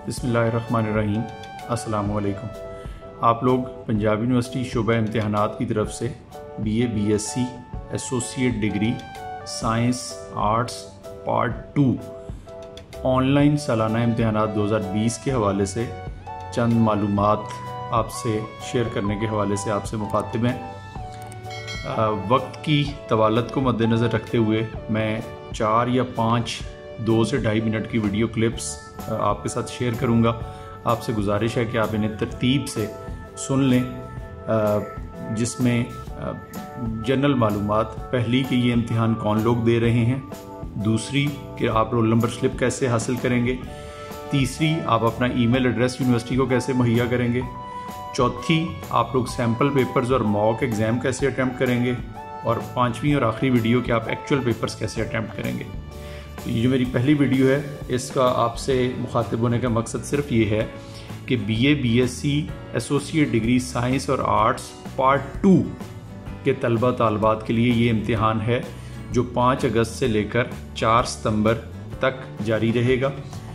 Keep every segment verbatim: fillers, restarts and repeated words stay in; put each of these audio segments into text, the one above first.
बिस्मिल्लाहिर्रहमानिर्रहीम। अस्सलाम वालेकुम। आप लोग पंजाब यूनिवर्सिटी शोबा इम्तिहानात की तरफ से B A B S C associate degree science arts part two online सालाना इम्तिहानात दो हज़ार बीस के हवाले से चंद मालूमात आपसे शेयर करने के हवाले से आपसे मुखातिब हैं। वक्त की तवालत को मद्देनज़र रखते हुए मैं चार या पाँच दो से ढाई मिनट की वीडियो क्लिप्स आपके साथ शेयर करूंगा। आपसे गुजारिश है कि आप इन्हें तरतीब से सुन लें, जिसमें जनरल मालूमात, पहली कि ये इम्तिहान कौन लोग दे रहे हैं, दूसरी कि आप रोल नंबर स्लिप कैसे हासिल करेंगे, तीसरी आप अपना ईमेल एड्रेस यूनिवर्सिटी को कैसे मुहैया करेंगे, चौथी आप लोग सैम्पल पेपर्स और मॉक एग्ज़ाम कैसे अटैम्प्ट करेंगे, और पाँचवीं और आखिरी वीडियो कि आप एक्चुअल पेपर्स कैसे अटैम्प्ट करेंगे। तो ये जो मेरी पहली वीडियो है, इसका आपसे मुखातिब होने का मकसद सिर्फ ये है कि B A B S C associate degree science और आर्ट्स पार्ट टू के तलबा तालबात के लिए ये इम्तिहान है जो पाँच अगस्त से लेकर चार सितंबर तक जारी रहेगा।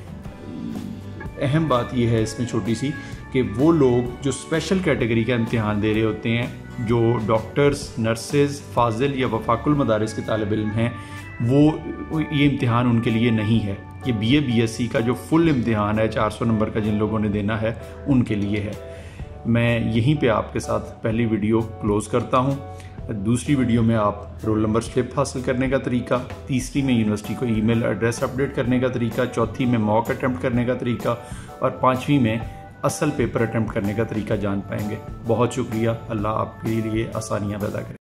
अहम बात यह है इसमें छोटी सी कि वो लोग जो स्पेशल कैटेगरी का इम्तिहान दे रहे होते हैं, जो डॉक्टर्स, नर्सेज, फाजिल या वफाकुल मदारिस के तालिब इल्म हैं, वो ये इम्तिहान उनके लिए नहीं है। ये B A B S C का जो फुल इम्तिहान है चार सौ नंबर का, जिन लोगों ने देना है उनके लिए है। मैं यहीं पे आपके साथ पहली वीडियो क्लोज़ करता हूँ। दूसरी वीडियो में आप रोल नंबर स्लिप हासिल करने का तरीका, तीसरी में यूनिवर्सिटी को ईमेल एड्रेस अपडेट करने का तरीका, चौथी में मॉक अटैम्प्ट करने का तरीका, और पाँचवीं में असल पेपर अटैम्प्ट करने का तरीका जान पाएंगे। बहुत शुक्रिया। अल्लाह आपके लिए आसानियाँ पैदा करे।